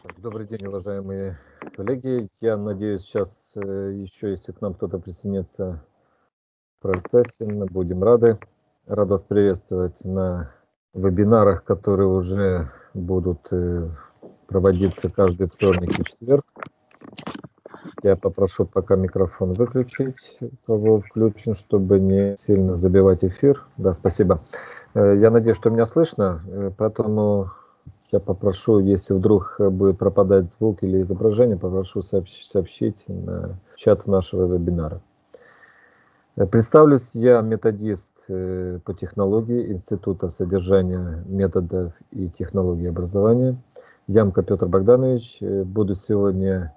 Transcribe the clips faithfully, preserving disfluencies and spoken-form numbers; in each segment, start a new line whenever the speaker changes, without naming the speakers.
Добрый день, уважаемые коллеги. Я надеюсь, сейчас э, еще, если к нам кто-то присоединится в процессе, мы будем рады. Рад вас приветствовать на вебинарах, которые уже будут э, проводиться каждый вторник и четверг. Я попрошу пока микрофон выключить, у кого включен, чтобы не сильно забивать эфир. Да, спасибо. Э, Я надеюсь, что меня слышно, э, поэтому я попрошу, если вдруг будет пропадать звук или изображение, попрошу сообщ- сообщить на чат нашего вебинара. Э, Представлюсь, я методист э, по технологии Института содержания методов и технологий образования. Ямко Петр Богданович. Э, Буду сегодня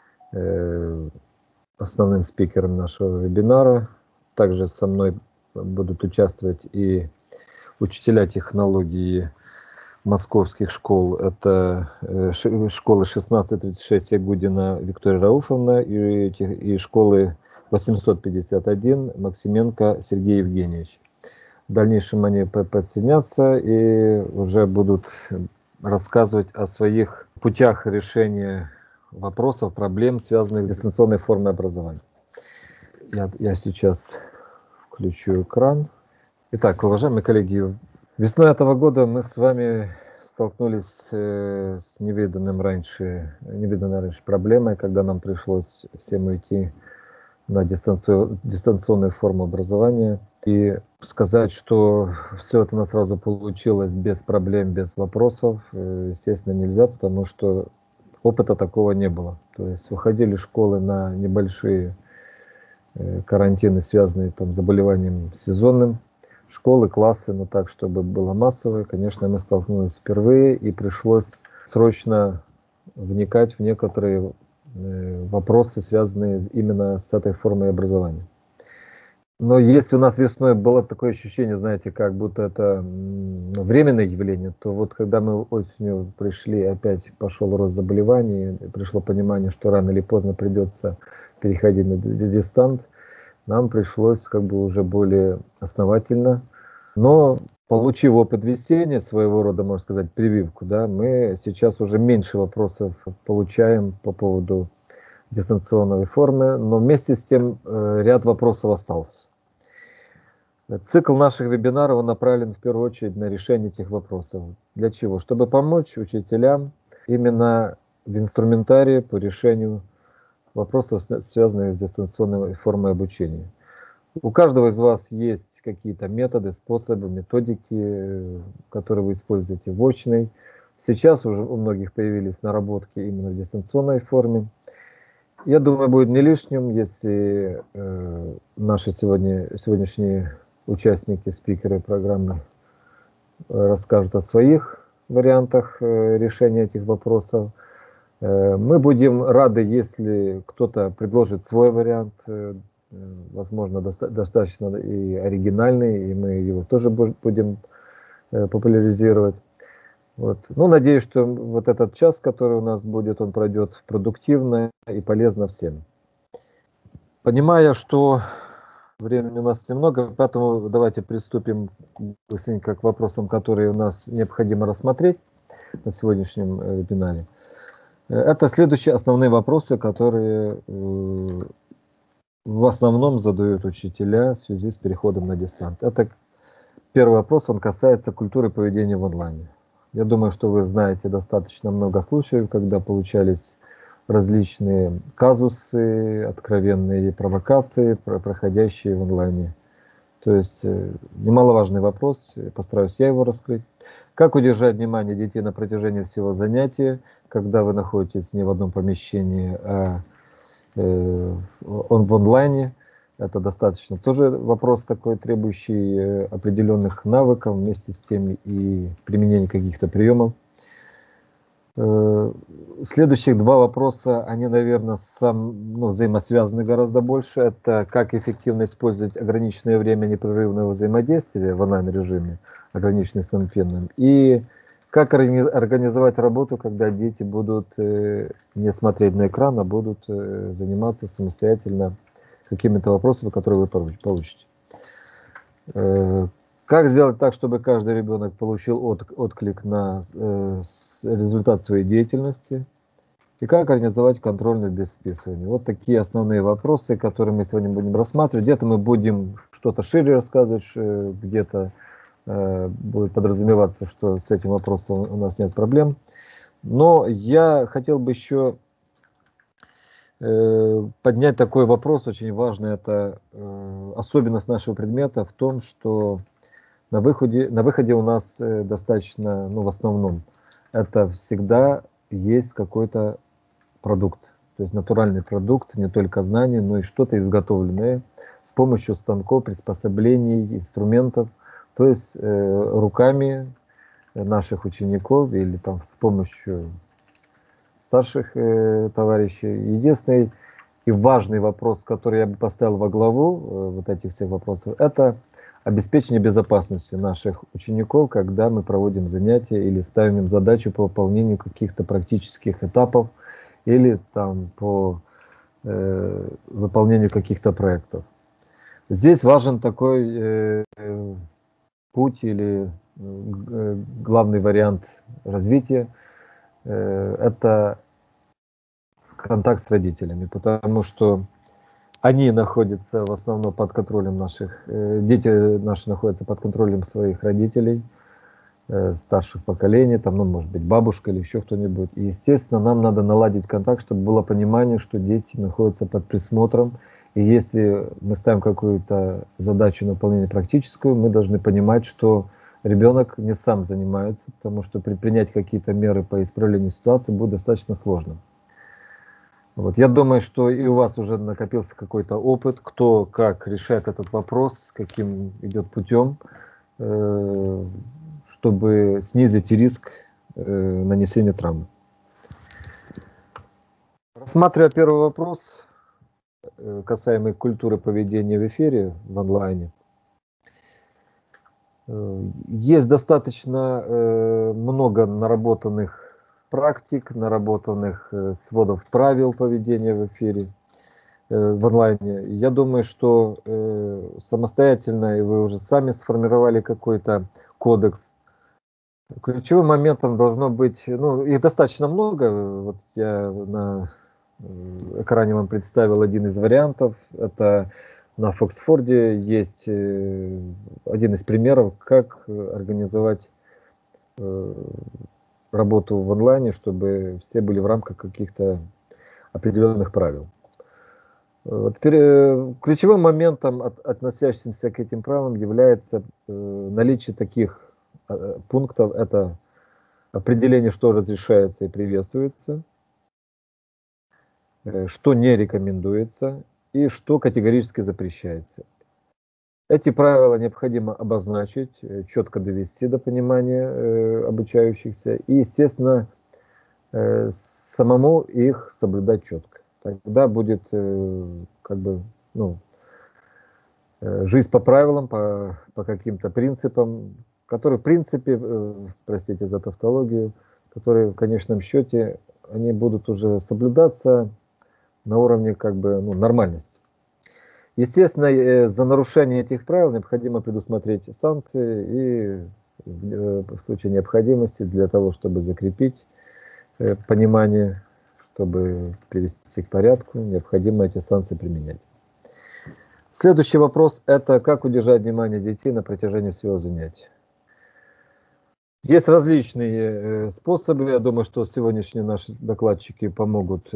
э, основным спикером нашего вебинара. Также со мной будут участвовать и учителя технологии московских школ. Это э, ши- школы шестнадцать тридцать шесть Ягудина Виктория Рауфовна и, те- и школы восемьсот пятьдесят один Максименко Сергей Евгеньевич. В дальнейшем они по- подсоединятся и уже будут рассказывать о своих путях решения вопросов, проблем, связанных с дистанционной формой образования. Я, я сейчас включу экран. Итак, уважаемые коллеги, весной этого года мы с вами столкнулись э, с невиданным раньше, невиданной раньше проблемой, когда нам пришлось всем уйти на дистанцию, дистанционную форму образования. И сказать, что все это у нас сразу получилось без проблем, без вопросов, э, естественно, нельзя, потому что опыта такого не было. То есть выходили школы на небольшие э, карантины, связанные там, с заболеванием сезонным, школы, классы, но так, чтобы было массовое, конечно, мы столкнулись впервые, и пришлось срочно вникать в некоторые э, вопросы, связанные именно с этой формой образования. Но если у нас весной было такое ощущение, знаете, как будто это м, ну, временное явление, то вот когда мы осенью пришли, опять пошел рост заболеваний, и пришло понимание, что рано или поздно придется переходить на ди- дистант, нам пришлось как бы уже более основательно. Но получив опыт весенний, своего рода, можно сказать, прививку, да, мы сейчас уже меньше вопросов получаем по поводу дистанционной формы, но вместе с тем э, ряд вопросов остался. Цикл наших вебинаров направлен в первую очередь на решение этих вопросов. Для чего? Чтобы помочь учителям именно в инструментарии по решению вопросов, связанных с дистанционной формой обучения. У каждого из вас есть какие-то методы, способы, методики, которые вы используете в очной. Сейчас уже у многих появились наработки именно в дистанционной форме. Я думаю, будет не лишним, если э, наши сегодня, сегодняшние участники, спикеры программы э, расскажут о своих вариантах э, решения этих вопросов. Э, мы будем рады, если кто-то предложит свой вариант, э, э, возможно, доста достаточно и оригинальный, и мы его тоже будем э, популяризировать. Вот. Ну, надеюсь, что вот этот час, который у нас будет, он пройдет продуктивно и полезно всем. Понимая, что времени у нас немного, поэтому давайте приступим быстренько к вопросам, которые у нас необходимо рассмотреть на сегодняшнем э, вебинаре. Э, Это следующие основные вопросы, которые э, в основном задают учителя в связи с переходом на дистант. Это первый вопрос, он касается культуры поведения в онлайне. Я думаю, что вы знаете достаточно много случаев, когда получались различные казусы, откровенные провокации, проходящие в онлайне. То есть э, немаловажный вопрос, постараюсь я его раскрыть. Как удержать внимание детей на протяжении всего занятия, когда вы находитесь не в одном помещении, а э, он в онлайне? Это достаточно тоже вопрос такой, требующий э, определенных навыков, вместе с тем и применения каких-то приемов. Э, Следующих два вопроса, они, наверное, сам, ну, взаимосвязаны гораздо больше. Это как эффективно использовать ограниченное время непрерывного взаимодействия в онлайн-режиме, ограниченный самфеном, и как организовать работу, когда дети будут э, не смотреть на экран, а будут э, заниматься самостоятельно какими-то вопросами, которые вы получите. Э, Как сделать так, чтобы каждый ребенок получил от, отклик на э, результат своей деятельности? И как организовать контрольную без списывания. Вот такие основные вопросы, которые мы сегодня будем рассматривать. Где-то мы будем что-то шире рассказывать, где-то э, будет подразумеваться, что с этим вопросом у нас нет проблем. Но я хотел бы еще э, поднять такой вопрос, очень важный. Это э, особенность нашего предмета в том, что на выходе, на выходе у нас э, достаточно, ну в основном, это всегда есть какой-то продукт, то есть натуральный продукт, не только знания, но и что-то изготовленное с помощью станков, приспособлений, инструментов, то есть э, руками наших учеников или там с помощью старших э, товарищей. Единственный и важный вопрос, который я бы поставил во главу э, вот этих всех вопросов, это обеспечение безопасности наших учеников, когда мы проводим занятия или ставим им задачу по выполнению каких-то практических этапов или там по э, выполнению каких-то проектов. Здесь важен такой э, путь или э, главный вариант развития э, это контакт с родителями, потому что они находятся в основном под контролем наших, э, дети наши находятся под контролем своих родителей, э, старших поколений, там, ну, может быть, бабушка или еще кто-нибудь. И, естественно, нам надо наладить контакт, чтобы было понимание, что дети находятся под присмотром. И если мы ставим какую-то задачу на выполнение практическую, мы должны понимать, что ребенок не сам занимается, потому что предпринять какие-то меры по исправлению ситуации будет достаточно сложно. Вот. Я думаю, что и у вас уже накопился какой-то опыт, кто как решает этот вопрос, каким идет путем, э, чтобы снизить риск э, нанесения травмы. Рассматривая первый вопрос, э, касаемый культуры поведения в эфире, в онлайне, э, есть достаточно э, много наработанных практик, наработанных э, сводов правил поведения в эфире, э, в онлайне. Я думаю, что э, самостоятельно, и вы уже сами сформировали какой-то кодекс. Ключевым моментом должно быть, ну, их достаточно много. Вот я на экране вам представил один из вариантов. Это на Фоксфорде есть один из примеров, как организовать работу в онлайне, чтобы все были в рамках каких-то определенных правил. Вот, ключевым моментом, от, относящимся к этим правилам, является э, наличие таких э, пунктов. Это определение, что разрешается и приветствуется, э, что не рекомендуется и что категорически запрещается. Эти правила необходимо обозначить, э, четко довести до понимания э, обучающихся и, естественно, э, самому их соблюдать четко. Тогда будет э, как бы, ну, жизнь по правилам, по, по каким-то принципам, которые, в принципе, э, простите за тавтологию, которые в конечном счете, они будут уже соблюдаться на уровне как бы, ну, нормальности. Естественно, э, за нарушение этих правил необходимо предусмотреть санкции и э, в случае необходимости для того, чтобы закрепить э, понимание, чтобы привести к порядку, необходимо эти санкции применять. Следующий вопрос – это как удержать внимание детей на протяжении всего занятия. Есть различные способы. Я думаю, что сегодняшние наши докладчики помогут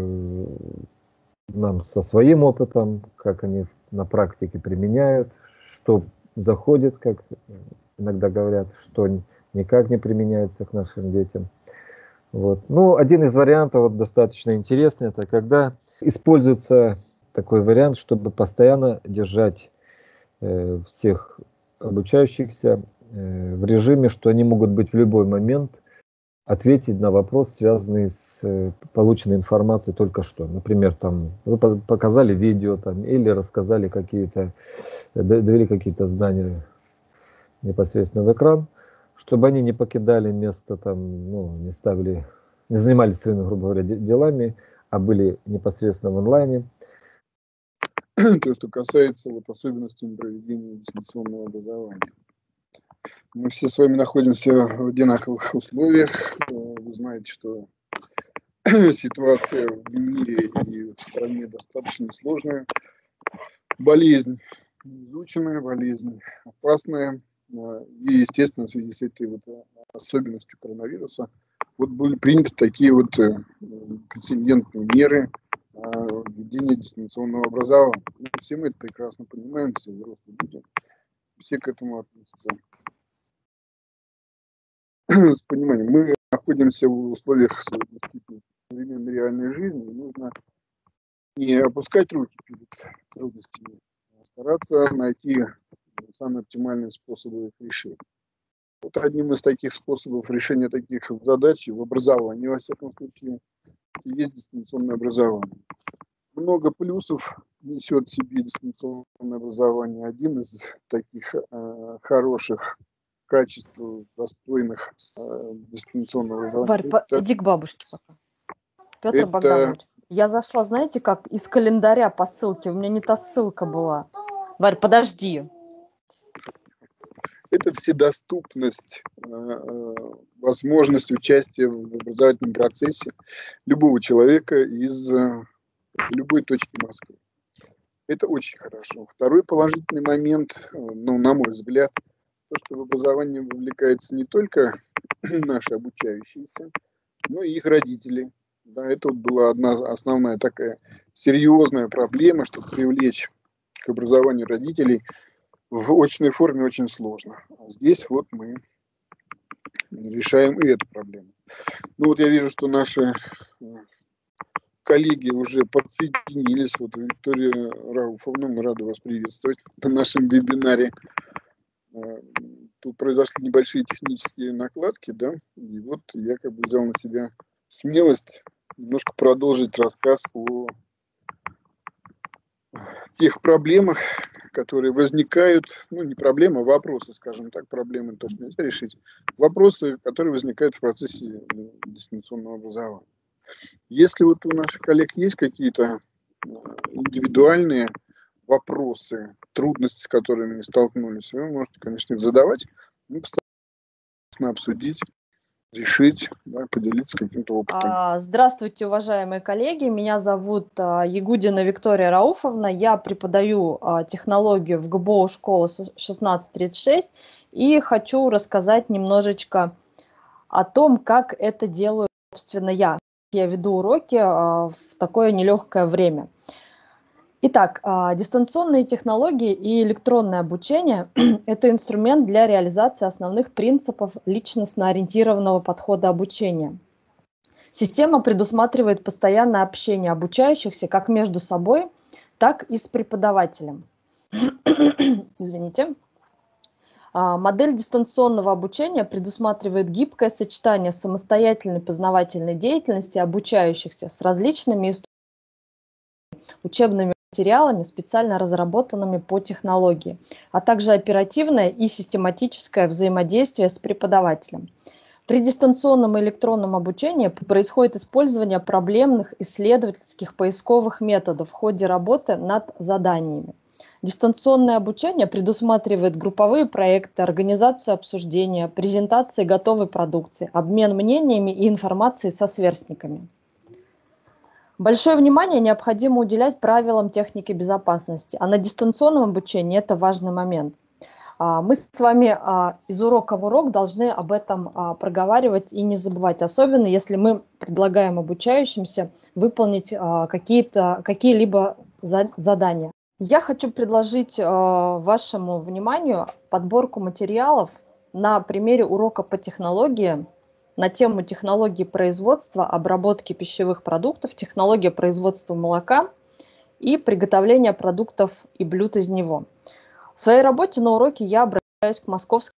нам со своим опытом, как они на практике применяют, что заходит, как иногда говорят, что никак не применяется к нашим детям. Вот. Ну, один из вариантов вот, достаточно интересный, это когда используется такой вариант, чтобы постоянно держать э, всех обучающихся э, в режиме, что они могут быть в любой момент ответить на вопрос, связанный с э, полученной информацией только что. Например, там вы показали видео там, или рассказали какие-то, довели какие-то знания непосредственно в экран, чтобы они не покидали место, там, ну, не ставили, не занимались своими, грубо говоря, делами, а были непосредственно в онлайне.
То, что касается вот особенностей проведения дистанционного образования. Мы все с вами находимся в одинаковых условиях. Вы знаете, что ситуация в мире и в стране достаточно сложная. Болезнь, изученная болезнь, опасная. А, И, естественно, в связи с этой вот а, особенностью коронавируса вот были приняты такие вот э, прецедентные меры а, введения дистанционного образования. Ну, все мы это прекрасно понимаем, все взрослые люди, все к этому относятся с пониманием. Мы находимся в условиях действительно современной реальной жизни, и нужно не опускать руки перед трудностями, а стараться найти самые оптимальные способы их решения. Вот одним из таких способов решения таких задач в образовании, во всяком случае, есть дистанционное образование. Много плюсов несет в себе дистанционное образование. Один из таких э, хороших качеств, достойных э, дистанционного образования,
Варь, по-
это,
иди к бабушке пока. Петр
это
Богданович, я зашла, знаете, как из календаря по ссылке. У меня не та ссылка была. Варь, подожди.
это вседоступность, э, э, возможность участия в образовательном процессе любого человека из э, любой точки Москвы. Это очень хорошо. Второй положительный момент, э, ну, на мой взгляд, то, что в образование вовлекается не только наши обучающиеся, но и их родители. Да, это вот была одна основная такая серьезная проблема, что привлечь к образованию родителей в очной форме очень сложно. А здесь вот мы решаем и эту проблему. Ну вот я вижу, что наши э, коллеги уже подсоединились. Вот Виктория Рауфовна, мы рады вас приветствовать на нашем вебинаре. Э, Тут произошли небольшие технические накладки, да, и вот я как бы взял на себя смелость немножко продолжить рассказ о тех проблемах, которые возникают, ну не проблемы, а вопросы, скажем так, проблемы точно нельзя решить, вопросы, которые возникают в процессе ну, дистанционного образования. Если вот у наших коллег есть какие-то э, индивидуальные вопросы, трудности, с которыми они столкнулись, вы можете, конечно, их задавать, мы постараемся обсудить, решить, да, поделиться каким-то опытом.
А, Здравствуйте, уважаемые коллеги. Меня зовут а, Ягудина Виктория Рауфовна. Я преподаю а, технологию в ГБО школы шестнадцать тридцать шесть и хочу рассказать немножечко о том, как это делаю, собственно, я. Я веду уроки а, в такое нелегкое время. Итак, а, дистанционные технологии и электронное обучение– это инструмент для реализации основных принципов личностно-ориентированного подхода обучения. Система предусматривает постоянное общение обучающихся как между собой, так и с преподавателем. Извините. А, Модель дистанционного обучения предусматривает гибкое сочетание самостоятельной познавательной деятельности обучающихся с различными учебными материалами, специально разработанными по технологии, а также оперативное и систематическое взаимодействие с преподавателем. При дистанционном и электронном обучении происходит использование проблемных исследовательских поисковых методов в ходе работы над заданиями. Дистанционное обучение предусматривает групповые проекты, организацию обсуждения, презентации готовой продукции, обмен мнениями и информацией со сверстниками. Большое внимание необходимо уделять правилам техники безопасности, а на дистанционном обучении это важный момент. Мы с вами из урока в урок должны об этом проговаривать и не забывать, особенно если мы предлагаем обучающимся выполнить какие-то, какие-либо задания. Я хочу предложить вашему вниманию подборку материалов на примере урока по технологии на тему технологии производства, обработки пищевых продуктов, технология производства молока и приготовления продуктов и блюд из него. В своей работе на уроке я обращаюсь к московскому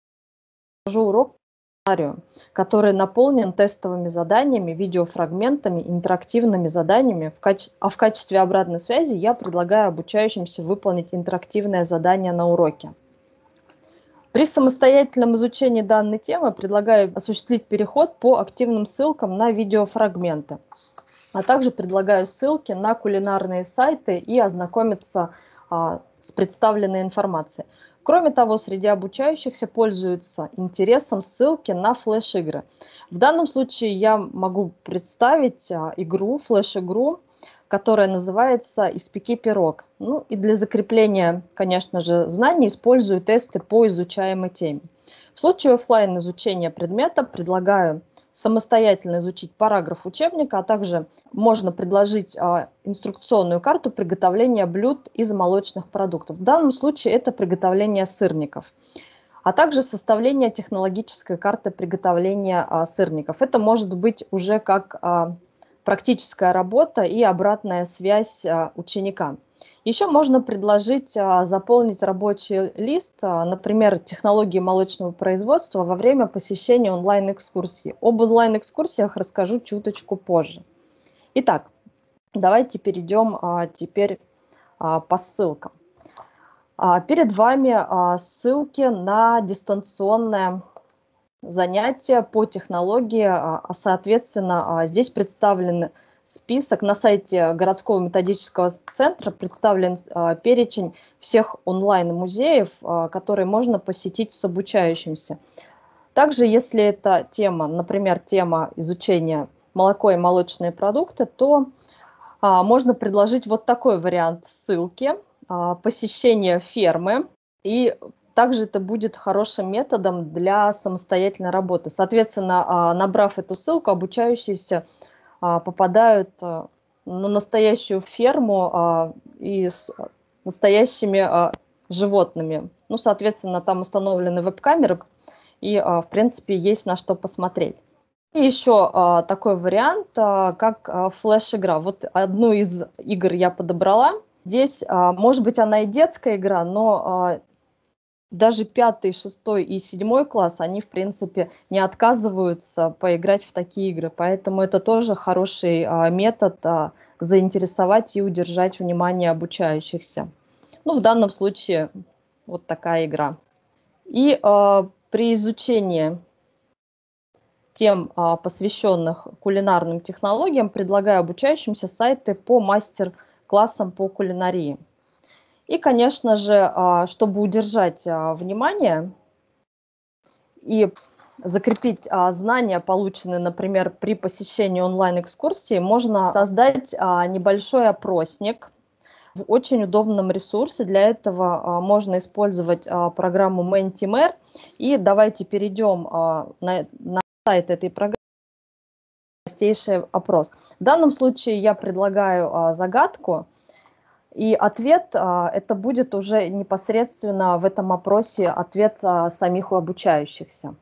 урок, который наполнен тестовыми заданиями, видеофрагментами, интерактивными заданиями, в каче... а в качестве обратной связи я предлагаю обучающимся выполнить интерактивное задание на уроке. При самостоятельном изучении данной темы предлагаю осуществить переход по активным ссылкам на видеофрагменты, а также предлагаю ссылки на кулинарные сайты и ознакомиться а, с представленной информацией. Кроме того, среди обучающихся пользуются интересом ссылки на флеш-игры. В данном случае я могу представить игру, флеш-игру, которая называется «Испеки пирог». Ну и для закрепления, конечно же, знаний использую тесты по изучаемой теме. В случае оффлайн изучения предмета предлагаю самостоятельно изучить параграф учебника, а также можно предложить а, инструкционную карту приготовления блюд из молочных продуктов. В данном случае это приготовление сырников, а также составление технологической карты приготовления а, сырников. Это может быть уже как а, практическая работа и обратная связь а, ученика. Еще можно предложить а, заполнить рабочий лист, а, например, технологии молочного производства во время посещения онлайн-экскурсии. Об онлайн-экскурсиях расскажу чуточку позже. Итак, давайте перейдем а, теперь а, по ссылкам. А, перед вами а, ссылки на дистанционное занятия по технологии, а, соответственно, а, здесь представлены список на сайте городского методического центра, представлен а, перечень всех онлайн-музеев, а, которые можно посетить с обучающимся. Также, если это тема, например, тема изучения молоко и молочные продукты, то а, можно предложить вот такой вариант ссылки, а, посещение фермы, и также это будет хорошим методом для самостоятельной работы. Соответственно, набрав эту ссылку, обучающиеся попадают на настоящую ферму и с настоящими животными. Ну, соответственно, там установлены веб-камеры, и, в принципе, есть на что посмотреть. И еще такой вариант, как флеш-игра. Вот одну из игр я подобрала. Здесь, может быть, она и детская игра, но даже пятый, шестой и седьмой класс, они, в принципе, не отказываются поиграть в такие игры. Поэтому это тоже хороший а, метод а, заинтересовать и удержать внимание обучающихся. Ну, в данном случае вот такая игра. И а, при изучении тем, а, посвященных кулинарным технологиям, предлагаю обучающимся сайты по мастер-классам по кулинарии. И, конечно же, чтобы удержать внимание и закрепить знания, полученные, например, при посещении онлайн-экскурсии, можно создать небольшой опросник в очень удобном ресурсе. Для этого можно использовать программу Mentimeter. И давайте перейдем на, на сайт этой программы. Простейший опрос. В данном случае я предлагаю загадку. И ответ, это будет уже непосредственно в этом опросе ответ самих обучающихся.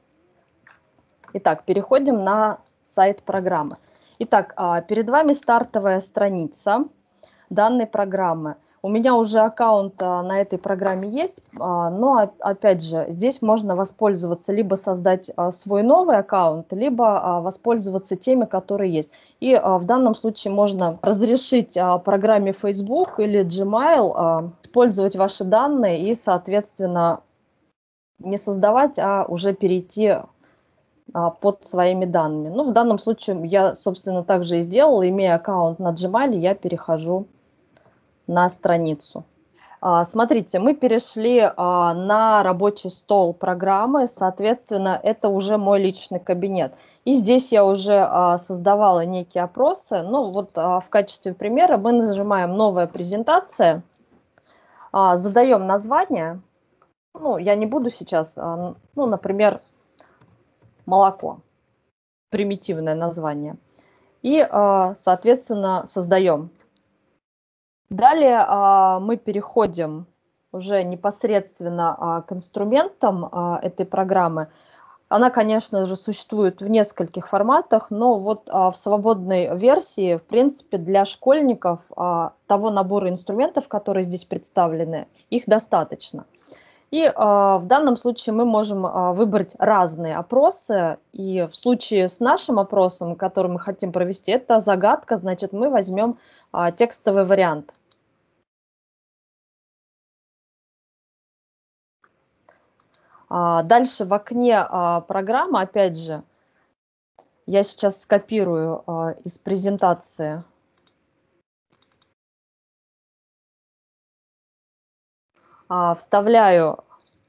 Итак, переходим на сайт программы. Итак, перед вами стартовая страница данной программы. У меня уже аккаунт на этой программе есть, но, опять же, здесь можно воспользоваться, либо создать свой новый аккаунт, либо воспользоваться теми, которые есть. И в данном случае можно разрешить программе Facebook или Gmail использовать ваши данные и, соответственно, не создавать, а уже перейти под своими данными. Ну, в данном случае я, собственно, также и сделала. Имея аккаунт на Gmail, я перехожу на страницу. Смотрите, мы перешли на рабочий стол программы, соответственно, это уже мой личный кабинет. И здесь я уже создавала некие опросы. Ну, вот в качестве примера мы нажимаем «Новая презентация», задаем название. Ну, я не буду сейчас, ну, например, «Молоко». Примитивное название. И, соответственно, создаем. Далее а, мы переходим уже непосредственно а, к инструментам а, этой программы. Она, конечно же, существует в нескольких форматах, но вот а, в свободной версии, в принципе, для школьников а, того набора инструментов, которые здесь представлены, их достаточно. И а, в данном случае мы можем а, выбрать разные опросы. И в случае с нашим опросом, который мы хотим провести, это загадка, значит, мы возьмем а, текстовый вариант. Дальше в окне программы, опять же, я сейчас скопирую из презентации вставляю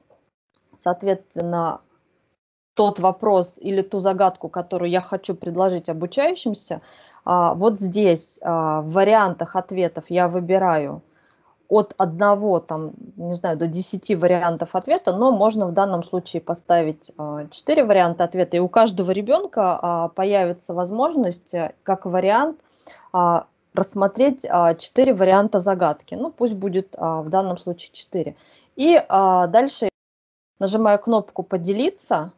соответственно, тот вопрос или ту загадку, которую я хочу предложить обучающимся, а, вот здесь а, в вариантах ответов я выбираю от одного, там, не знаю, до десяти вариантов ответа, но можно в данном случае поставить четыре варианта ответа, и у каждого ребенка а, появится возможность, э, как вариант, а, рассмотреть а, четыре варианта загадки. Ну, пусть будет а, в данном случае четыре. И а, дальше нажимаю кнопку «Поделиться»,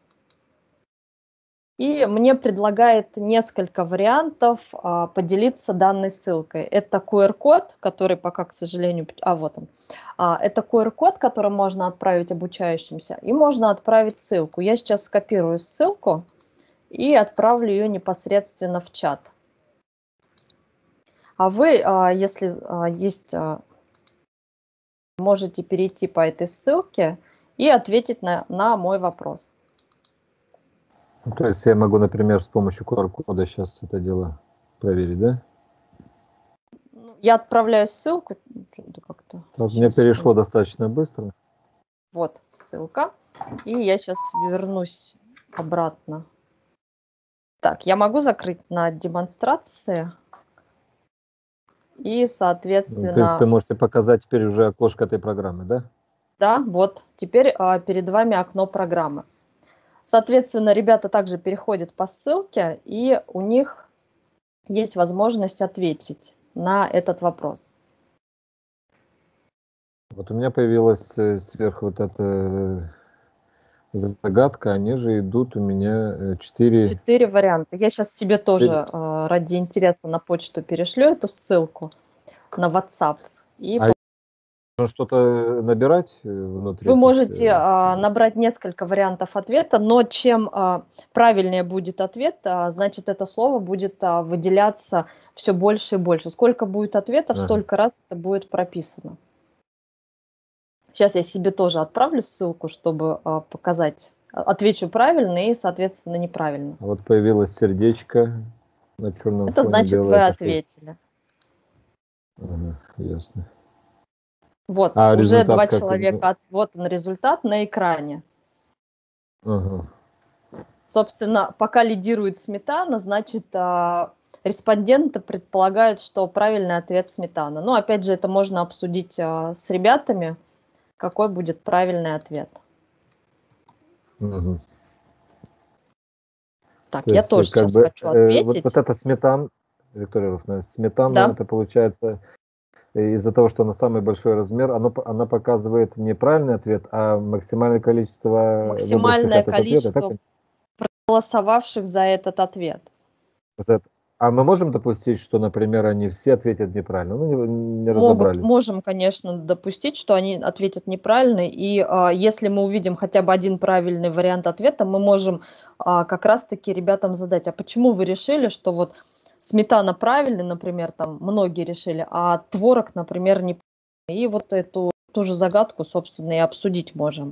и мне предлагает несколько вариантов а, поделиться данной ссылкой. Это ку эр код, который пока, к сожалению, а вот он. А, это ку эр код, который можно отправить обучающимся, и можно отправить ссылку. Я сейчас скопирую ссылку и отправлю ее непосредственно в чат. А вы, а, если а, есть, а, можете перейти по этой ссылке и ответить на, на мой вопрос.
Ну, то есть я могу, например, с помощью ку эр кода сейчас это дело проверить, да?
Я отправляю ссылку. Как-то
Вот мне перешло достаточно быстро.
Вот ссылка. И я сейчас вернусь обратно. Так, я могу закрыть на демонстрации. И, соответственно...
В принципе, можете показать теперь уже окошко этой программы, да?
Да, вот. Теперь а, перед вами окно программы. Соответственно, ребята также переходят по ссылке, и у них есть возможность ответить на этот вопрос.
Вот у меня появилась сверху вот эта загадка, они же идут у меня четыре...
Четыре варианта. Я сейчас себе тоже э, ради интереса на почту перешлю эту ссылку на WhatsApp. И
а можно что-то набирать внутри?
Вы можете а, набрать несколько вариантов ответа, но чем а, правильнее будет ответ, а, значит, это слово будет а, выделяться все больше и больше. Сколько будет ответов,
Ага.
столько раз это будет прописано. Сейчас я себе тоже отправлю ссылку, чтобы а, показать. Отвечу правильно и, соответственно, неправильно.
Вот появилось сердечко на черном
Это
фоне.
значит,
белое.
вы
Это
ответили.
Ага, ясно.
Вот,
а
уже два
как...
человека. Вот он результат на экране.
Ага.
Собственно, пока лидирует сметана, значит, респонденты предполагают, что правильный ответ сметана. Но, опять же, это можно обсудить с ребятами, какой будет правильный ответ.
Угу.
Так,
То
я
есть,
тоже
как
сейчас
бы,
хочу
э, вот,
ответить.
вот это сметан, Виктория Ивановна, сметана,
Да.
это получается, из-за того, что она самый большой размер, оно, она показывает не правильный ответ, а максимальное количество
Максимальное
выбравших этот
количество
ответ. Так?
проголосовавших за этот ответ.
Вот это. А мы можем допустить, что, например, они все ответят неправильно? Ну, не, не
Могут,
разобрались.
можем, конечно, допустить, что они ответят неправильно. И а, если мы увидим хотя бы один правильный вариант ответа, мы можем а, как раз-таки ребятам задать, а почему вы решили, что вот сметана правильный, например, там многие решили, а творог, например, неправильный. И вот эту ту же загадку, собственно, и обсудить можем.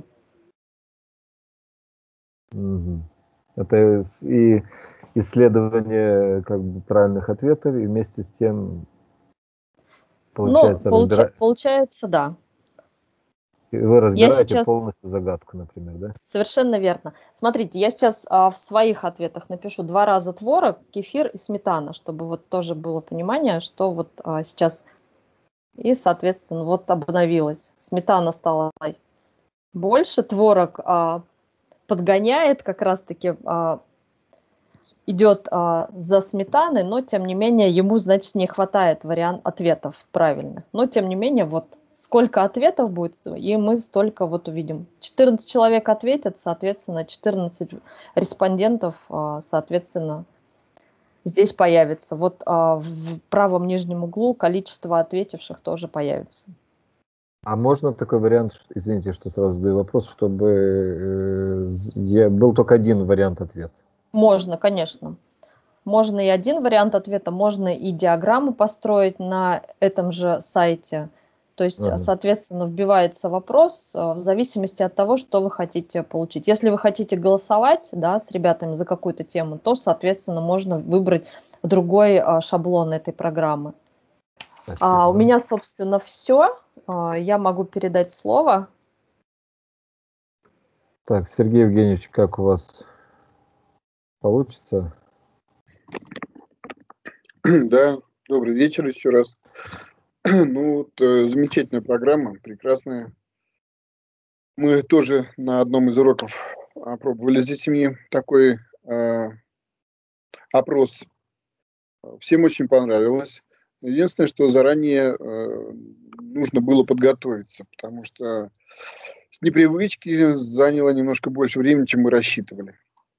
Угу. Это и исследование как бы правильных ответов, и вместе с тем получается,
Ну, получа-
разбира...
получается, да.
вы разбираете
сейчас...
полностью загадку, например, да?
Совершенно верно. Смотрите, я сейчас а, в своих ответах напишу два раза творог, кефир и сметана, чтобы вот тоже было понимание, что вот а, сейчас... И, соответственно, вот обновилось. Сметана стала больше, творог а, подгоняет, как раз-таки а, идет а, за сметаной, но, тем не менее, ему, значит, не хватает вариант ответов правильных. Но, тем не менее, вот сколько ответов будет, и мы столько вот увидим. четырнадцать человек ответят, соответственно, четырнадцать респондентов, соответственно, здесь появится. Вот в правом нижнем углу количество ответивших тоже появится.
А можно такой вариант, извините, что сразу задаю вопрос, чтобы э, был только один вариант ответа?
Можно, конечно. Можно и один вариант ответа, можно и диаграмму построить на этом же сайте. То есть, ага. соответственно, вбивается вопрос в зависимости от того, что вы хотите получить. Если вы хотите голосовать, да, с ребятами за какую-то тему, то, соответственно, можно выбрать другой а, шаблон этой программы. А, у меня, собственно, все. А, я могу передать слово.
Так, Сергей Евгеньевич, как у вас получится?
Да, добрый вечер еще раз. Ну вот, э, замечательная программа, прекрасная. Мы тоже на одном из уроков опробовали с детьми такой э, опрос. Всем очень понравилось. Единственное, что заранее э, нужно было подготовиться, потому что с непривычки заняло немножко больше времени, чем мы рассчитывали.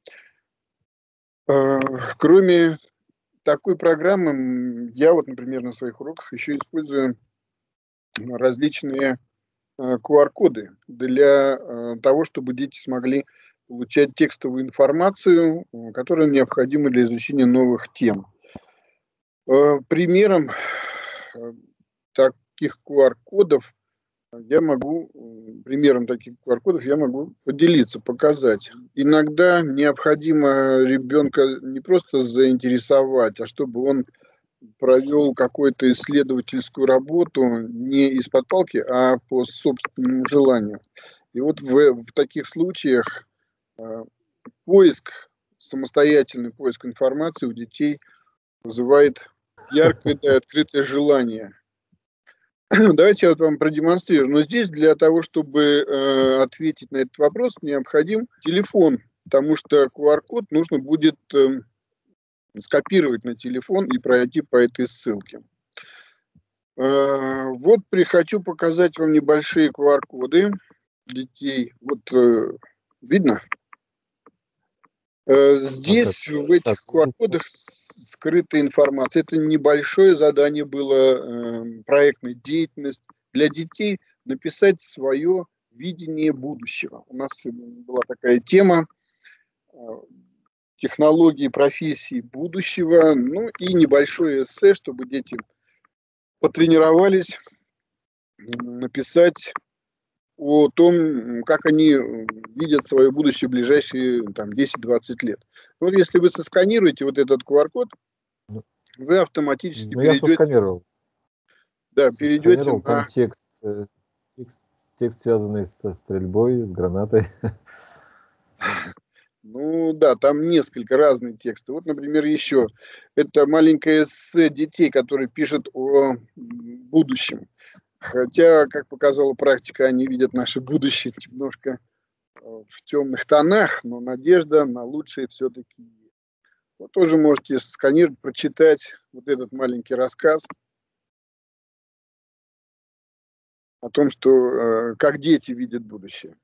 Э, Кроме такой программы, м, я вот, например, на своих уроках еще использую различные э, ку ар-коды для э, того, чтобы дети смогли получать текстовую информацию, э, которая необходима для изучения новых тем. Э, Примером э, таких ку ар-кодов я могу, м, примером таких ку ар-кодов я могу поделиться, показать. Иногда необходимо ребенка не просто заинтересовать, а чтобы он провел какую-то исследовательскую работу не из-под палки, а по собственному желанию. И вот в, в таких случаях э, поиск, самостоятельный поиск информации у детей вызывает яркое и открытое желание. Давайте я вот вам продемонстрирую. Но здесь для того, чтобы э, ответить на этот вопрос, необходим телефон, потому что ку ар-код нужно будет э, скопировать на телефон и пройти по этой ссылке. Э, Вот при, хочу показать вам небольшие ку ар-коды детей. Вот э, видно? Э,
А как?
Здесь в этих
Так,
ку ар-кодах скрыта информация. Это небольшое задание было, э, проектной деятельности для детей написать свое видение будущего. У нас была такая тема э, технологии профессии будущего, ну и небольшое эссе, чтобы дети потренировались м, написать о том, как они э, видят свое будущее в ближайшие там, десять-двадцать лет. Вот если вы сосканируете вот этот ку ар-код,
ну,
вы автоматически
ну, я
перейдете,
сосканировал.
да, перейдете
Сосканировал. Там
на...
текст, э, текст, текст, связанный со стрельбой, с гранатой.
Ну да, там несколько разных текстов. Вот, например, еще. Это маленькое эссе детей, которые пишут о м, будущем. Хотя, как показала практика, они видят наше будущее немножко э, в темных тонах, но надежда на лучшее все-таки есть. Вы тоже можете сканировать, прочитать вот этот маленький рассказ о том, что э, как дети видят будущее.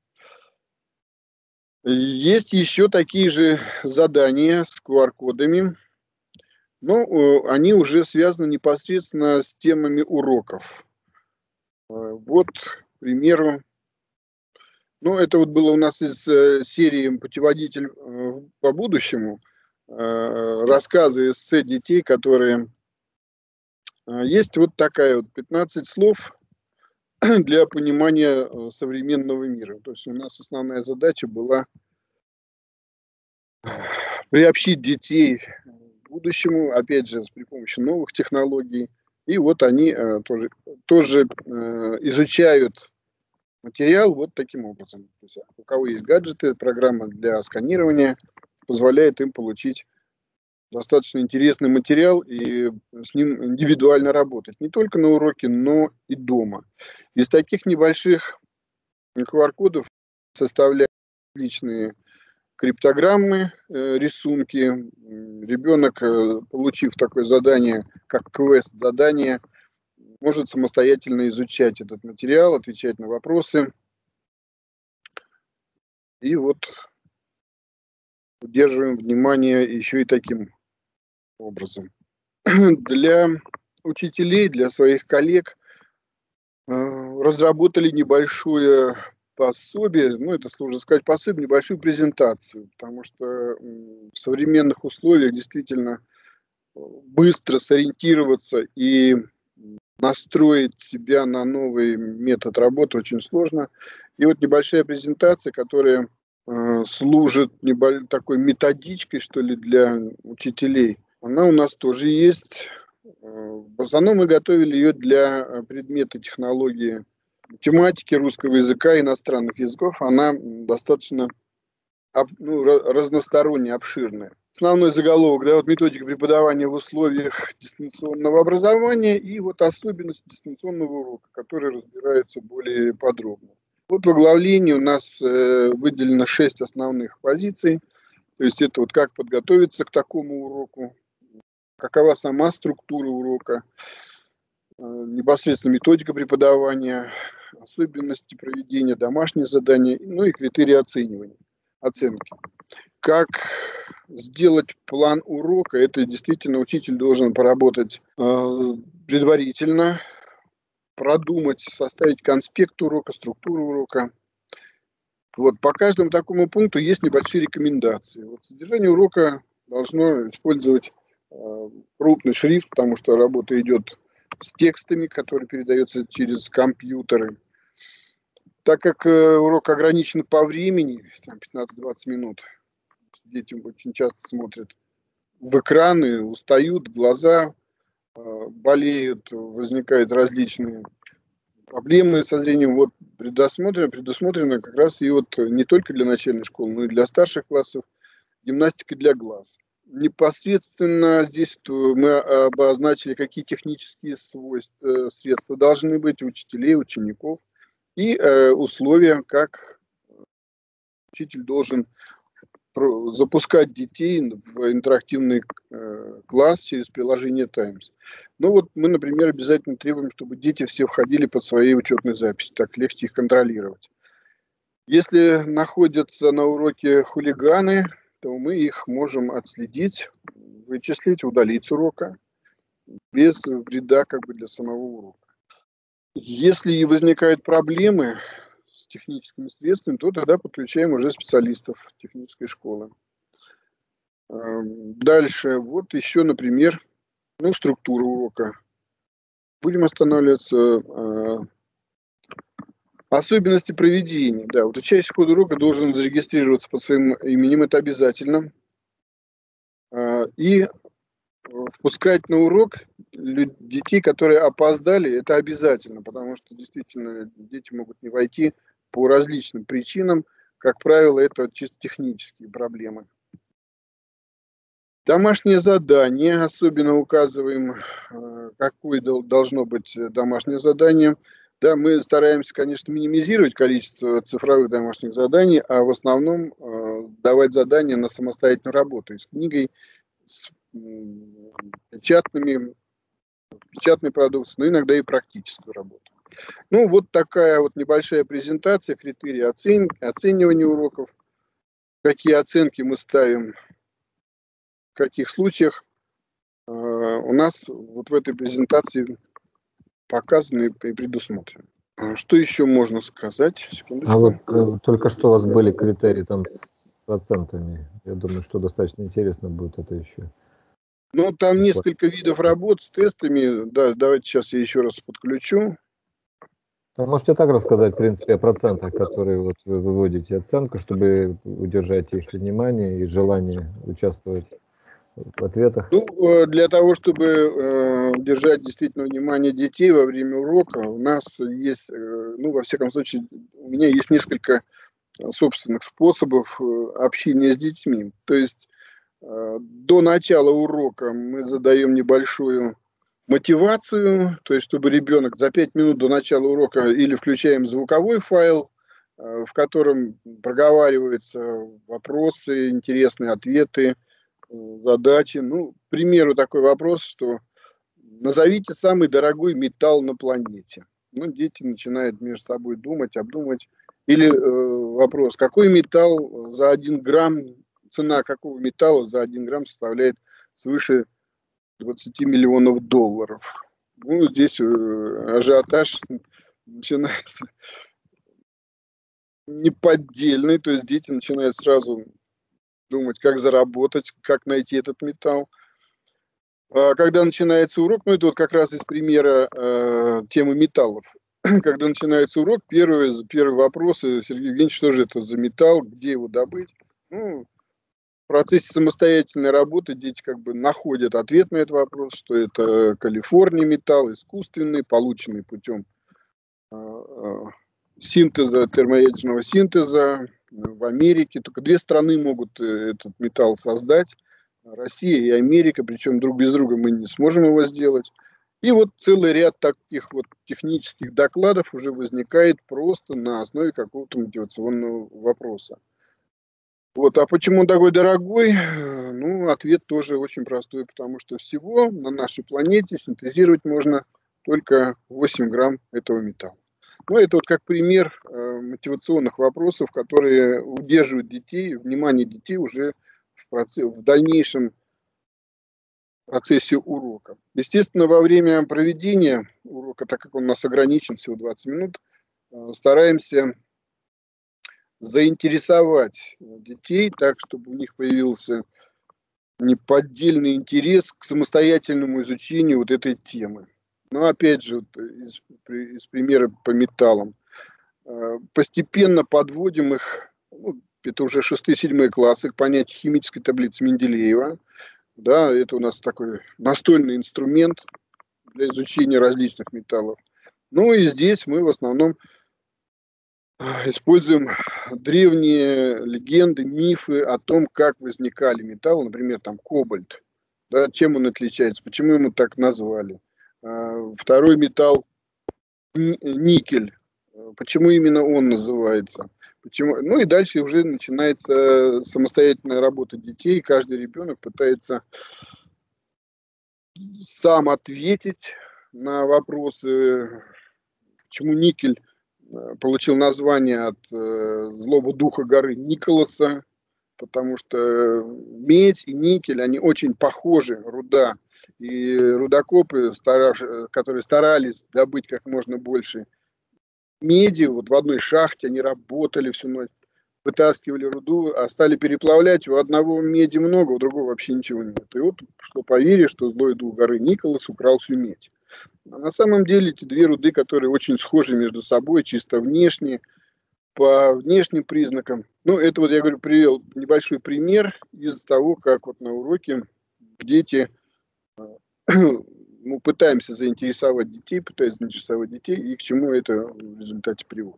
Есть еще такие же задания с ку ар-кодами, но э, они уже связаны непосредственно с темами уроков. Э, Вот, к примеру, ну это вот было у нас из э, серии «Путеводитель э, по будущему», э, рассказы, эссе детей, которые... э, Есть вот такая вот пятнадцать слов для понимания э, современного мира. То есть у нас основная задача была приобщить детей к будущему, опять же, при помощи новых технологий. И вот они э, тоже, тоже э, изучают материал вот таким образом. То есть, у кого есть гаджеты, программа для сканирования позволяет им получить достаточно интересный материал и с ним индивидуально работать. Не только на уроке, но и дома. Из таких небольших ку ар-кодов составляют различные криптограммы, э, рисунки. Ребенок, э, получив такое задание, как квест-задание, может самостоятельно изучать этот материал, отвечать на вопросы и вот удерживаем внимание еще и таким образом. Для учителей, для своих коллег э, разработали небольшое пособие, ну это сложно сказать пособие, небольшую презентацию, потому что м, в современных условиях действительно быстро сориентироваться и настроить себя на новый метод работы очень сложно. И вот небольшая презентация, которая э, служит небо- такой методичкой, что ли, для учителей, она у нас тоже есть. Э, В основном мы готовили ее для э, предмета технологии тематики русского языка и иностранных языков, она достаточно ну, разносторонне, обширная. Основной заголовок, да, вот методика преподавания в условиях дистанционного образования и вот особенности дистанционного урока, которые разбираются более подробно. Вот в оглавлении у нас э, выделено шесть основных позиций. То есть это вот как подготовиться к такому уроку, какова сама структура урока, э, непосредственно методика преподавания, особенности проведения домашних заданий, ну и критерии оценивания, оценки. Как сделать план урока? Это действительно учитель должен поработать э, предварительно, продумать, составить конспект урока, структуру урока. Вот, по каждому такому пункту есть небольшие рекомендации. Вот, содержание урока должно использовать э, крупный шрифт, потому что работа идет с текстами, которые передаются через компьютеры. Так как э, урок ограничен по времени, там пятнадцать-двадцать минут, дети очень часто смотрят в экраны, устают, глаза э, болеют, возникают различные проблемы со зрением. Вот предусмотрено, предусмотрено как раз и вот не только для начальной школы, но и для старших классов гимнастика для глаз. Непосредственно здесь мы обозначили, какие технические свойства, средства должны быть у учителей, учеников и э, условия, как учитель должен запускать детей в интерактивный э, класс через приложение Times. Ну вот мы, например, обязательно требуем, чтобы дети все входили под своей учетной записи, так легче их контролировать. Если находятся на уроке хулиганы, то мы их можем отследить, вычислить, удалить с урока без вреда как бы для самого урока. Если возникают проблемы с техническими средствами, то тогда подключаем уже специалистов технической школы. Дальше, вот еще, например, ну, структура урока. Будем останавливаться. Особенности проведения. Да, вот учащий в ходе урока должен зарегистрироваться под своим именем, это обязательно. И впускать на урок детей, которые опоздали, это обязательно, потому что действительно дети могут не войти по различным причинам. Как правило, это чисто технические проблемы. Домашнее задание, особенно указываем, какое должно быть домашнее задание. Да, мы стараемся, конечно, минимизировать количество цифровых домашних заданий, а в основном э, давать задания на самостоятельную работу с книгой, с э, печатными, печатной продукцией, но иногда и практическую работу. Ну, вот такая вот небольшая презентация, критерии оценки, оценивания уроков, какие оценки мы ставим, в каких случаях. Э, у нас вот в этой презентации показаны и предусмотрены. Что еще можно сказать?
А вот э, только что у вас были критерии там с процентами. Я думаю, что достаточно интересно будет это еще.
Ну, там несколько видов работ с тестами. Да, давайте сейчас я еще раз подключу.
А можете так рассказать, в принципе, о процентах, которые вот вы выводите оценку, чтобы удержать их внимание и желание участвовать в ответах?
Ну, для того, чтобы э, удержать действительно внимание детей во время урока, у нас есть, э, ну, во всяком случае, у меня есть несколько собственных способов общения с детьми. То есть э, до начала урока мы задаем небольшую мотивацию, то есть чтобы ребенок за пять минут до начала урока или включаем звуковой файл, э, в котором проговариваются вопросы, интересные ответы, задачи. Ну, к примеру, такой вопрос, что назовите самый дорогой металл на планете. Ну, дети начинают между собой думать, обдумывать. Или э, вопрос, какой металл за один грамм, цена какого металла за один грамм составляет свыше двадцати миллионов долларов. Ну, здесь э, ажиотаж начинается неподдельный, то есть дети начинают сразу думать, как заработать, как найти этот металл. Когда начинается урок, ну это вот как раз из примера э, темы металлов. Когда начинается урок, первый, первый вопрос, Сергей Евгеньевич, что же это за металл, где его добыть? Ну, в процессе самостоятельной работы дети как бы находят ответ на этот вопрос, что это Калифорний металл, искусственный, полученный путем э, э, синтеза, термоядерного синтеза в Америке. Только две страны могут этот металл создать. Россия и Америка, причем друг без друга мы не сможем его сделать. И вот целый ряд таких вот технических докладов уже возникает просто на основе какого-то мотивационного вопроса. Вот, а почему он такой дорогой? Ну, ответ тоже очень простой, потому что всего на нашей планете синтезировать можно только восемь грамм этого металла. Ну, это вот как пример э, мотивационных вопросов, которые удерживают детей, внимание детей уже в, процесс, в дальнейшем процессе урока. Естественно, во время проведения урока, так как он у нас ограничен, всего двадцать минут, э, стараемся заинтересовать детей так, чтобы у них появился неподдельный интерес к самостоятельному изучению вот этой темы. Но опять же, вот из, из примера по металлам. Постепенно подводим их, ну, это уже шестые-седьмые классы, к понятию химической таблицы Менделеева. Да, это у нас такой настольный инструмент для изучения различных металлов. Ну и здесь мы в основном используем древние легенды, мифы о том, как возникали металлы, например, там кобальт, да, чем он отличается, почему ему так назвали. Второй металл никель, почему именно он называется. Почему? Ну и дальше уже начинается самостоятельная работа детей, каждый ребенок пытается сам ответить на вопросы, почему никель получил название от э, злого духа горы Николаса, потому что медь и никель, они очень похожи, руда. И рудокопы, стараш, которые старались добыть как можно больше меди, вот в одной шахте они работали всю ночь, вытаскивали руду, а стали переплавлять, у одного меди много, у другого вообще ничего нет. И вот что поверишь, что злой дух горы Николас украл всю медь. А на самом деле эти две руды, которые очень схожи между собой, чисто внешне, по внешним признакам. Ну, это вот я говорю, привел небольшой пример из того, как вот на уроке дети, мы пытаемся заинтересовать детей, пытаемся заинтересовать детей, и к чему это в результате приводит.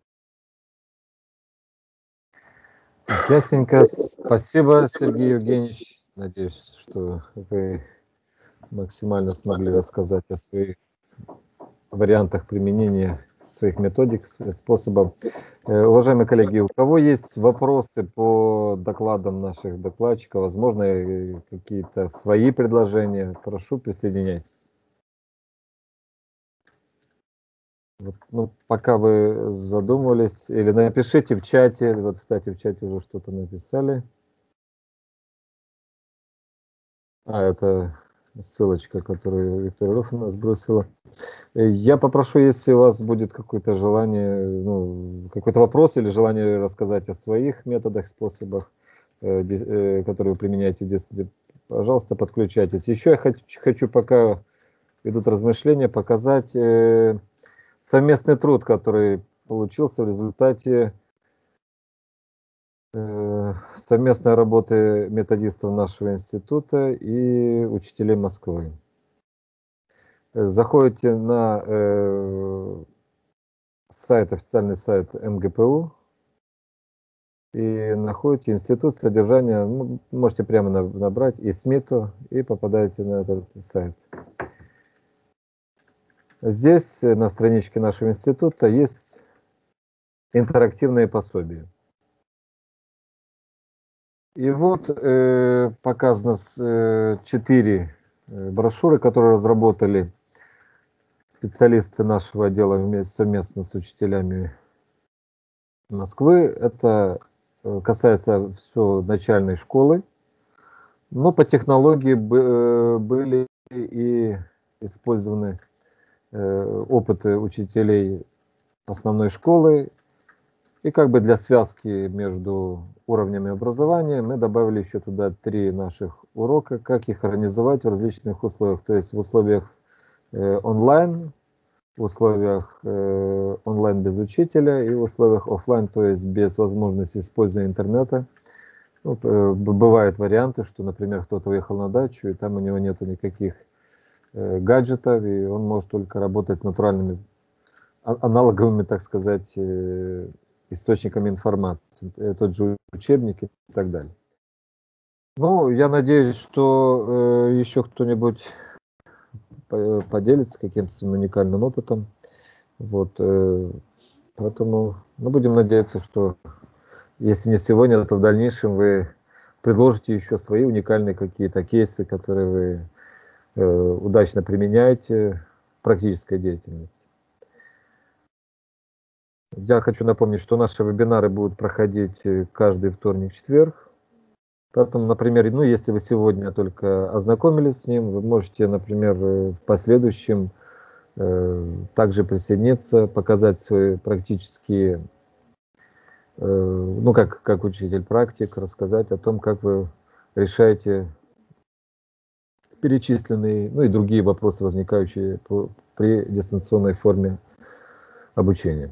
Ясненько. Спасибо, Сергей Евгеньевич. Надеюсь, что вы максимально смогли рассказать о своих вариантах применения своих методик, способов. Уважаемые коллеги, у кого есть вопросы по докладам наших докладчиков, возможно, какие-то свои предложения, прошу, присоединяйтесь. Вот, ну, пока вы задумывались, или напишите в чате, вот, кстати, в чате уже что-то написали. А, это ссылочка, которую Виктория Руфина сбросила. Я попрошу, если у вас будет какое-то желание, ну, какой-то вопрос или желание рассказать о своих методах, способах, э, э, которые вы применяете в детстве, пожалуйста, подключайтесь. Еще я хочу, хочу пока идут размышления, показать э, совместный труд, который получился в результате э, совместной работы методистов нашего института и учителей Москвы. Заходите на э, сайт, официальный сайт эм гэ пэ у и находите институт содержания, ну, можете прямо набрать и СМИТу и попадаете на этот сайт. Здесь на страничке нашего института есть интерактивные пособия. И вот э, показано э, четыре брошюры, которые разработали специалисты нашего отдела вместе, совместно с учителями Москвы. Это касается все начальной школы, но по технологии были и использованы опыты учителей основной школы, и как бы для связки между уровнями образования мы добавили еще туда три наших урока, как их организовать в различных условиях, то есть в условиях э, онлайн, в условиях э, онлайн без учителя и в условиях офлайн, то есть без возможности использования интернета. Ну, э, бывают варианты, что, например, кто-то уехал на дачу, и там у него нету никаких э, гаджетов, и он может только работать с натуральными аналоговыми, так сказать, источниками информации, тот же учебник и так далее. Ну, я надеюсь, что э, еще кто-нибудь поделится каким-то своим уникальным опытом. Вот, э, поэтому мы будем надеяться, что если не сегодня, то в дальнейшем вы предложите еще свои уникальные какие-то кейсы, которые вы э, удачно применяете в практической деятельности. Я хочу напомнить, что наши вебинары будут проходить каждый вторник, четверг. Поэтому, например, ну, если вы сегодня только ознакомились с ним, вы можете, например, в последующем э, также присоединиться, показать свои практические, э, ну, как, как учитель-практик, рассказать о том, как вы решаете перечисленные, ну и другие вопросы, возникающие по, при дистанционной форме обучения.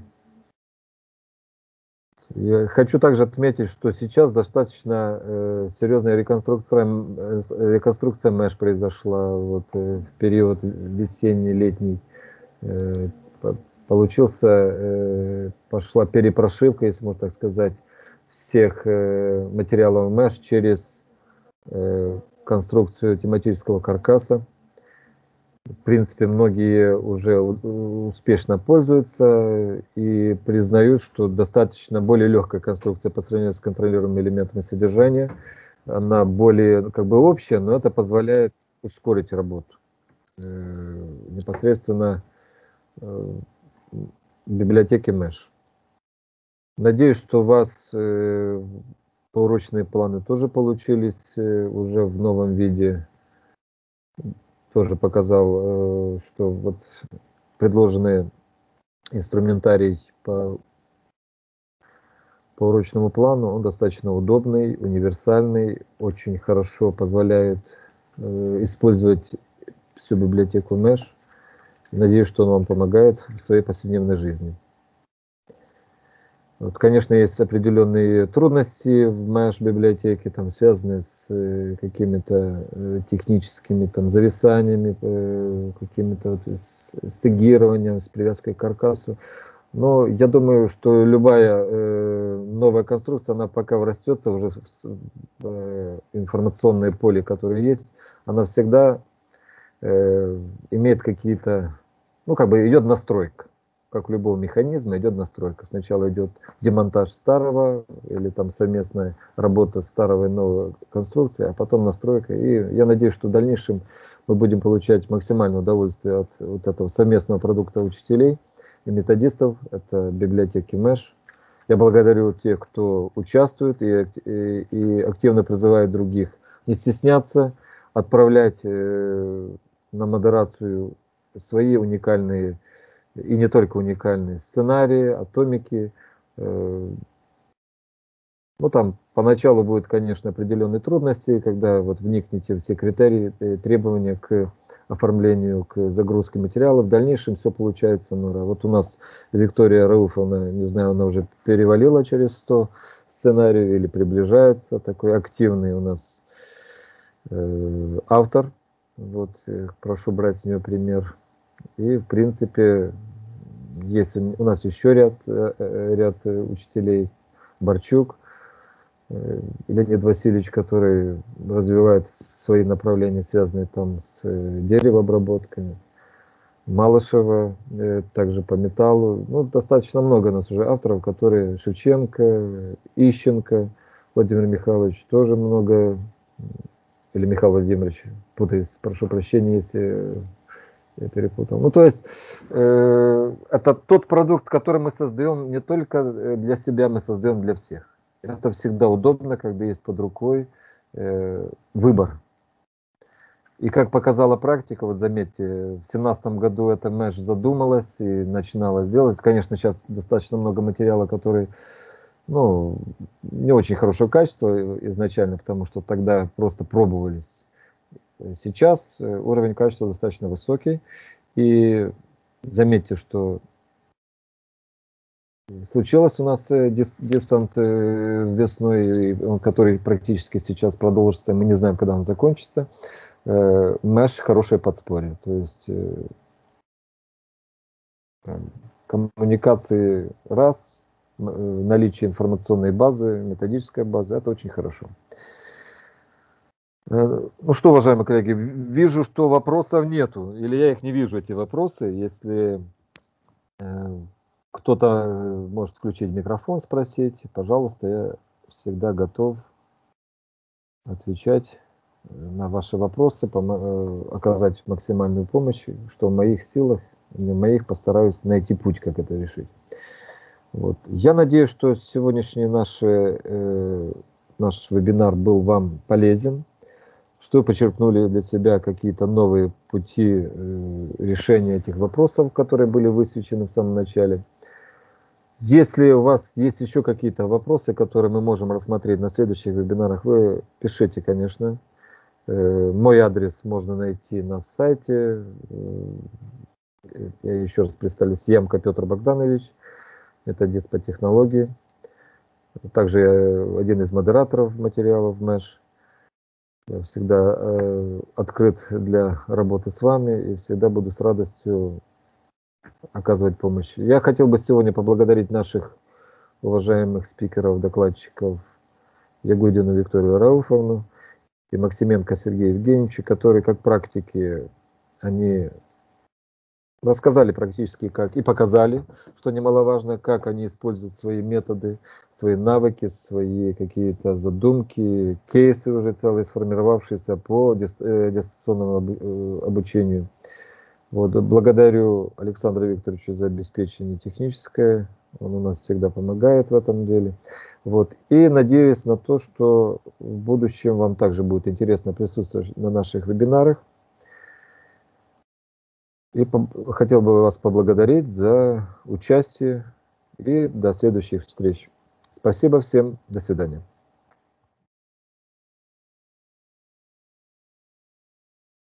Я хочу также отметить, что сейчас достаточно э, серьезная реконструкция, э, реконструкция Mesh произошла вот, э, в период весенний-летний. Э, получился, э, пошла перепрошивка, если можно так сказать, всех э, материалов Mesh через э, конструкцию тематического каркаса. В принципе, многие уже успешно пользуются и признают, что достаточно более легкая конструкция по сравнению с контролируемыми элементами содержания. Она более как бы общая, но это позволяет ускорить работу. Непосредственно в библиотеке Mesh. Надеюсь, что у вас поурочные планы тоже получились уже в новом виде. Тоже показал, что вот предложенный инструментарий по, по урочному плану, он достаточно удобный, универсальный, очень хорошо позволяет использовать всю библиотеку Mesh. Надеюсь, что он вам помогает в своей повседневной жизни. Вот, конечно, есть определенные трудности в Mesh библиотеке, там, связанные с э, какими-то э, техническими там, зависаниями, э, какими-то вот, с, с тегированием, с привязкой к каркасу. Но я думаю, что любая э, новая конструкция, она пока врастется уже в, в э, информационное поле, которое есть, она всегда э, имеет какие-то, ну, как бы идет настройка. Как у любого механизма идет настройка. Сначала идет демонтаж старого или там совместная работа старого и новой конструкции, а потом настройка. И я надеюсь, что в дальнейшем мы будем получать максимальное удовольствие от вот этого совместного продукта учителей и методистов. Это библиотеки Mesh. Я благодарю тех, кто участвует и, и, и активно призывает других не стесняться, отправлять э, на модерацию свои уникальные и не только уникальные сценарии, атомики. Ну, там поначалу будут, конечно, определенные трудности, когда вот вникнете в все критерии, требования к оформлению, к загрузке материала. В дальнейшем все получается. Ну, вот у нас Виктория Рауфовна, не знаю, она уже перевалила через сто сценариев или приближается. Такой активный у нас э, автор. Вот, прошу брать с нее пример. И, в принципе, есть у нас еще ряд, ряд учителей, Борчук, Леонид Васильевич, который развивает свои направления, связанные там с деревообработкой, Малышева, также по металлу. Ну, достаточно много у нас уже авторов, которые Шевченко, Ищенко, Владимир Михайлович, тоже много, или Михаил Владимирович, путаюсь, прошу прощения, если... Я перепутал. Ну, то есть, э, это тот продукт, который мы создаем не только для себя, мы создаем для всех. Это всегда удобно, когда есть под рукой э, выбор. И как показала практика, вот заметьте, в две тысячи семнадцатом году эта Mesh задумалась и начинала делать. Конечно, сейчас достаточно много материала, который, ну, не очень хорошего качества изначально, потому что тогда просто пробовались. Сейчас уровень качества достаточно высокий, и заметьте, что случилось у нас дистант весной, который практически сейчас продолжится, мы не знаем, когда он закончится. Mesh хорошее подспорье, то есть коммуникации раз, наличие информационной базы, методической базы, это очень хорошо. Ну что, уважаемые коллеги, вижу, что вопросов нету, или я их не вижу, эти вопросы. Если э, кто-то может включить микрофон, спросить, пожалуйста, я всегда готов отвечать на ваши вопросы, оказать максимальную помощь, что в моих силах, в моих постараюсь найти путь, как это решить. Вот. Я надеюсь, что сегодняшний наш, э, наш вебинар был вам полезен, что вы почерпнули для себя какие-то новые пути э, решения этих вопросов, которые были высвечены в самом начале. Если у вас есть еще какие-то вопросы, которые мы можем рассмотреть на следующих вебинарах, вы пишите, конечно. Э, мой адрес можно найти на сайте. Э, я еще раз представлюсь, Ямко Петр Богданович, методист по технологии. Также я один из модераторов материалов Mesh. Я всегда э, открыт для работы с вами и всегда буду с радостью оказывать помощь. Я хотел бы сегодня поблагодарить наших уважаемых спикеров, докладчиков Ягудину Викторию Рауфовну и Максименко Сергея Евгеньевича, которые как практики, они рассказали практически как и показали, что немаловажно, как они используют свои методы, свои навыки, свои какие-то задумки, кейсы уже целые сформировавшиеся по дистанционному обучению. Вот, благодарю Александра Викторовича за обеспечение техническое, он у нас всегда помогает в этом деле. Вот, и надеюсь на то, что в будущем вам также будет интересно присутствовать на наших вебинарах. И хотел бы вас поблагодарить за участие и до следующих встреч. Спасибо всем. До свидания.